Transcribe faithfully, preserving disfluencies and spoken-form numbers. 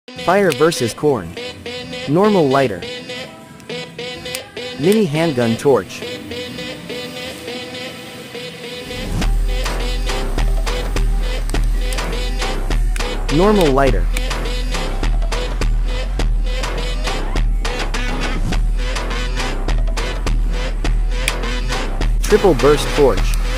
Fire versus. Corn. Normal lighter. Mini handgun torch. Normal lighter. Triple burst torch.